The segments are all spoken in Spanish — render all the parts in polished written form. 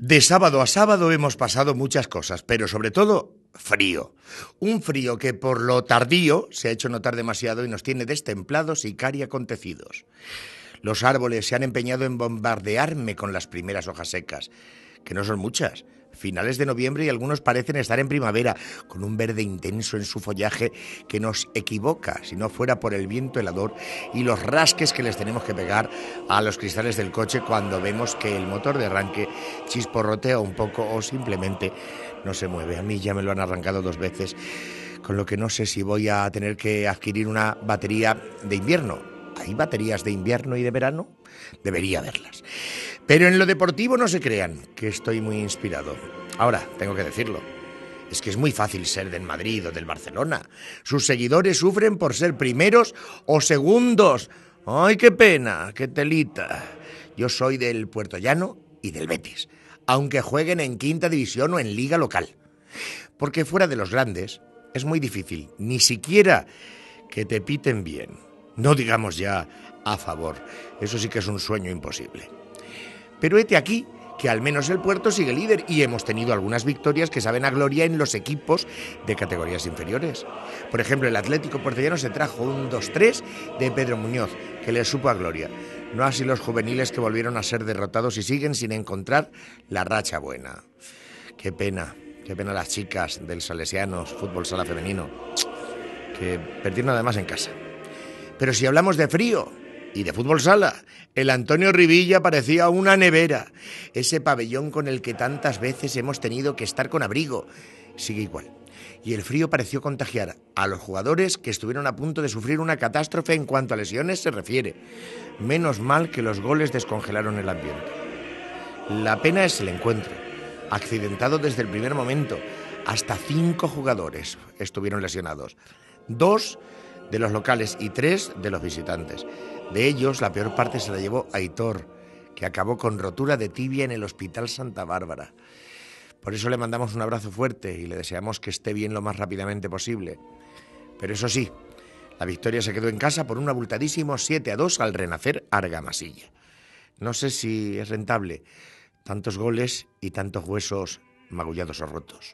De sábado a sábado hemos pasado muchas cosas, pero sobre todo frío. Un frío que por lo tardío se ha hecho notar demasiado y nos tiene destemplados y cari acontecidos. Los árboles se han empeñado en bombardearme con las primeras hojas secas, que no son muchas. Finales de noviembre y algunos parecen estar en primavera, con un verde intenso en su follaje que nos equivoca si no fuera por el viento helador y los rasques que les tenemos que pegar a los cristales del coche cuando vemos que el motor de arranque chisporrotea un poco o simplemente no se mueve. A mí ya me lo han arrancado 2 veces, con lo que no sé si voy a tener que adquirir una batería de invierno. ¿Hay baterías de invierno y de verano? Debería haberlas. Pero en lo deportivo no se crean, que estoy muy inspirado. Ahora, tengo que decirlo, es que es muy fácil ser del Madrid o del Barcelona. Sus seguidores sufren por ser primeros o segundos. ¡Ay, qué pena, qué telita! Yo soy del Puertollano y del Betis, aunque jueguen en quinta división o en liga local. Porque fuera de los grandes es muy difícil, ni siquiera que te piten bien. No digamos ya a favor, eso sí que es un sueño imposible. Pero hete aquí que al menos el Puerto sigue líder y hemos tenido algunas victorias que saben a gloria en los equipos de categorías inferiores. Por ejemplo, el Atlético Puertollano se trajo un 2-3 de Pedro Muñoz, que le supo a gloria. No así los juveniles que volvieron a ser derrotados y siguen sin encontrar la racha buena. Qué pena las chicas del Salesianos Fútbol Sala Femenino, que perdieron además en casa. Pero si hablamos de frío y de fútbol sala, el Antonio Rivilla parecía una nevera. Ese pabellón con el que tantas veces hemos tenido que estar con abrigo sigue igual. Y el frío pareció contagiar a los jugadores que estuvieron a punto de sufrir una catástrofe en cuanto a lesiones se refiere. Menos mal que los goles descongelaron el ambiente. La pena es el encuentro, accidentado desde el primer momento. Hasta 5 jugadores estuvieron lesionados. 2 de los locales y 3 de los visitantes. De ellos, la peor parte se la llevó Aitor, que acabó con rotura de tibia en el Hospital Santa Bárbara. Por eso le mandamos un abrazo fuerte y le deseamos que esté bien lo más rápidamente posible. Pero eso sí, la victoria se quedó en casa por un abultadísimo 7-2 al Renacer Argamasilla. No sé si es rentable tantos goles y tantos huesos magullados o rotos.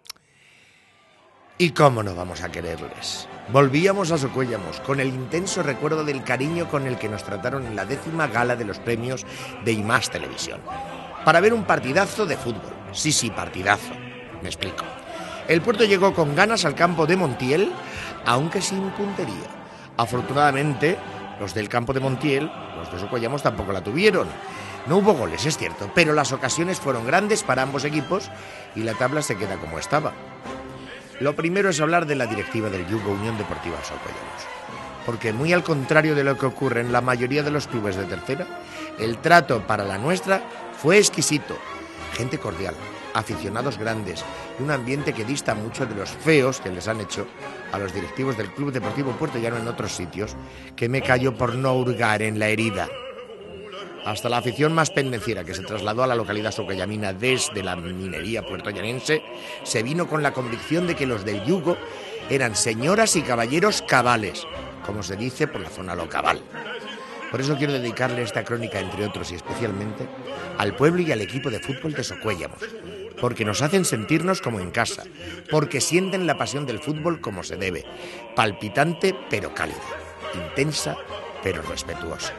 ¿Y cómo no vamos a quererles? Volvíamos a Socuéllamos con el intenso recuerdo del cariño con el que nos trataron en la 10ª gala de los premios de IMAX Televisión. Para ver un partidazo de fútbol. Sí, partidazo. Me explico. El Puerto llegó con ganas al campo de Montiel, aunque sin puntería. Afortunadamente, los del campo de Montiel, los de Socuéllamos, tampoco la tuvieron. No hubo goles, es cierto, pero las ocasiones fueron grandes para ambos equipos y la tabla se queda como estaba. Lo primero es hablar de la directiva del Yugo Unión Deportiva Socuéllamos, porque muy al contrario de lo que ocurre en la mayoría de los clubes de tercera, el trato para la nuestra fue exquisito. Gente cordial, aficionados grandes y un ambiente que dista mucho de los feos que les han hecho a los directivos del Club Deportivo Puertollano en otros sitios, que me callo por no hurgar en la herida. Hasta la afición más pendenciera que se trasladó a la localidad socuellamina desde la minería puertollanense se vino con la convicción de que los del Yugo eran señoras y caballeros cabales, como se dice por la zona local. Por eso quiero dedicarle esta crónica, entre otros y especialmente, al pueblo y al equipo de fútbol de Socuéllamos, porque nos hacen sentirnos como en casa, porque sienten la pasión del fútbol como se debe, palpitante pero cálida, intensa pero respetuosa.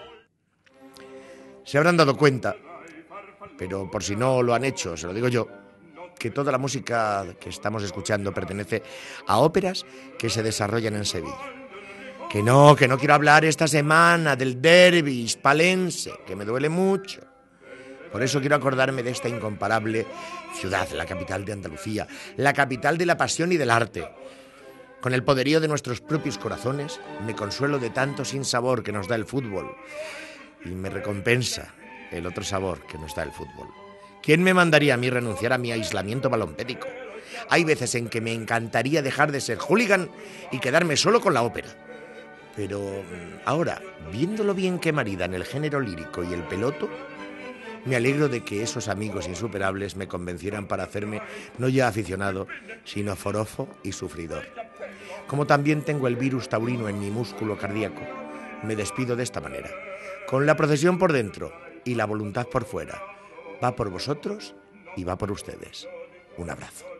Se habrán dado cuenta, pero por si no lo han hecho, se lo digo yo, que toda la música que estamos escuchando pertenece a óperas que se desarrollan en Sevilla. Que no quiero hablar esta semana del derbi hispalense, que me duele mucho. Por eso quiero acordarme de esta incomparable ciudad, la capital de Andalucía, la capital de la pasión y del arte. Con el poderío de nuestros propios corazones, me consuelo de tanto sinsabor que nos da el fútbol. Y me recompensa el otro sabor que nos da el fútbol. ¿Quién me mandaría a mí renunciar a mi aislamiento balompédico? Hay veces en que me encantaría dejar de ser hooligan y quedarme solo con la ópera. Pero ahora, viendo lo bien que maridan el género lírico y el peloto, me alegro de que esos amigos insuperables me convencieran para hacerme no ya aficionado, sino forofo y sufridor. Como también tengo el virus taurino en mi músculo cardíaco, me despido de esta manera, con la procesión por dentro y la voluntad por fuera, va por vosotros y va por ustedes. Un abrazo.